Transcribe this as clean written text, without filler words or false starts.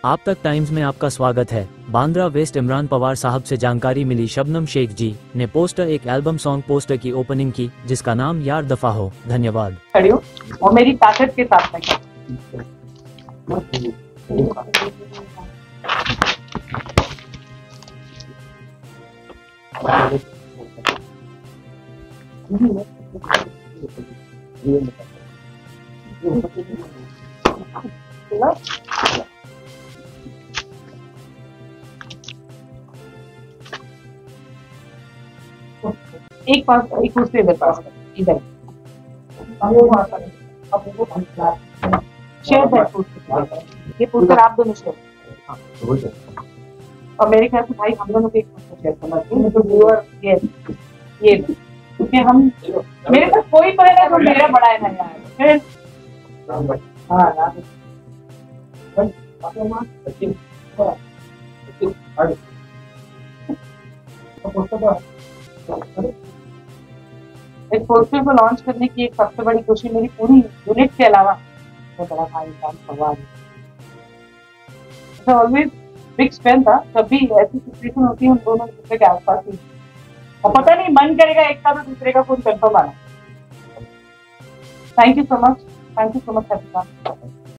आप तक टाइम्स में आपका स्वागत है। बांद्रा वेस्ट इमरान पवार साहब से जानकारी मिली। शबनम शेख जी ने पोस्टर एक एल्बम सॉन्ग पोस्टर की ओपनिंग की जिसका नाम यार दफा हो। धन्यवाद। खड़ी हो और मेरी ताकत के साथ में एक पास एक दूसरे इधर पास इधर शेयर है पोस्टर। ये पोस्टर आप दोनों शेयर और मेरे ख्याल से भाई हम दोनों को एक पोस्टर शेयर करना चाहिए तो व्यूअर ये क्योंकि हम मेरे पास कोई पड़ेगा जो मेरा बड़ा है ना यार हाँ इस पोस्टर को लॉन्च करने की एक सबसे बड़ी खुशी मेरी पूरी यूनिट के अलावा बड़ा भाई भगवान ऑलवेज बिग स्ट्रेंथ था। जब भी ऐसी सिचुएशन होती है उन दोनों दूसरे के आसपास ही और पता नहीं मन करेगा एक का तो दूसरे का फोन कंफर्म आना। Thank you so much happy